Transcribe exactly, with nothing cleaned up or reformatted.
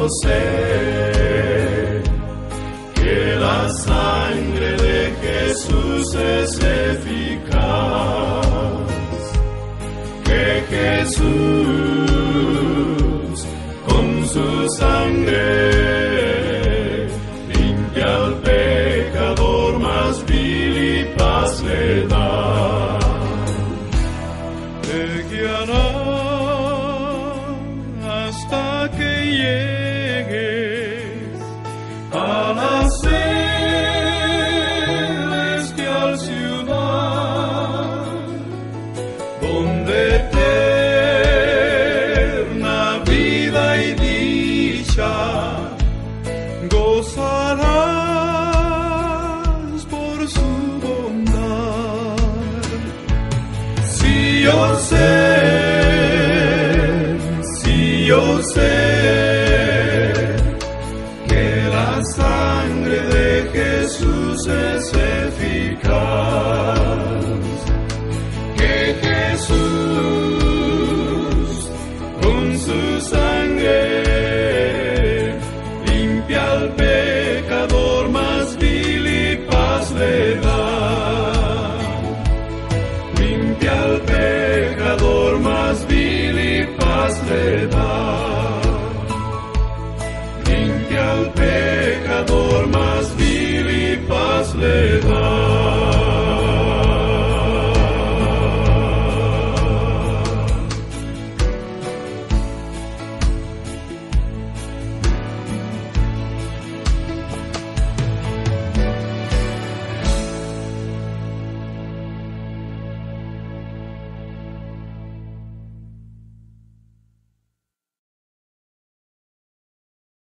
yo sé que la sangre de Jesús es eficaz, que Jesús con su sangre limpia al pecador, más vil y paz le da. Te guiará hasta que llegues a la celestial ciudad, donde eterna vida y dicha gozarás por su bondad. Si yo sé